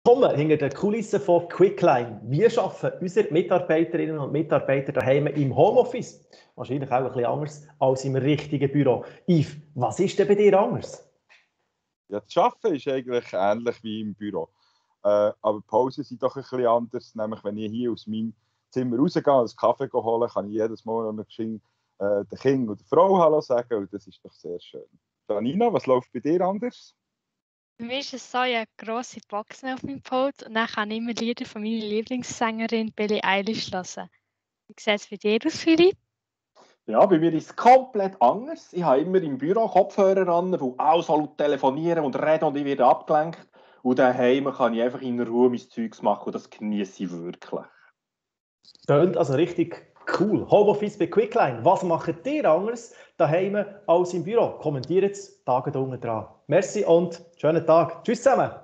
Willkommen hinter den Kulissen von Quickline. Wir arbeiten unsere Mitarbeiterinnen und Mitarbeiter daheim im Homeoffice. Wahrscheinlich auch ein bisschen anders als im richtigen Büro. Yves, was ist denn bei dir anders? Ja, das Arbeiten ist eigentlich ähnlich wie im Büro. Aber die Pausen sind doch ein bisschen anders. Nämlich, wenn ich hier aus meinem Zimmer rausgehe und einen Kaffee holen, kann ich jedes Mal noch den Kind und der Frau Hallo sagen. Und das ist doch sehr schön. Janina, was läuft bei dir anders? Für mich ist es so, ich habe grosse Boxen auf meinem Pult und dann kann ich immer Lieder von meiner Lieblingssängerin Billie Eilish hören. Wie sieht es bei dir aus, Philipp? Ja, bei mir ist es komplett anders. Ich habe immer im Büro Kopfhörer an, wo auch so telefonieren und reden und ich werde abgelenkt. Und daheim kann ich einfach in Ruhe mein Zeugs machen und das genieße ich wirklich. Tönt also richtig cool. Homeoffice bei Quickline. Was macht ihr anders daheim als im Büro? Kommentiert es, Tage unten dran. Merci und schönen Tag. Tschüss zusammen.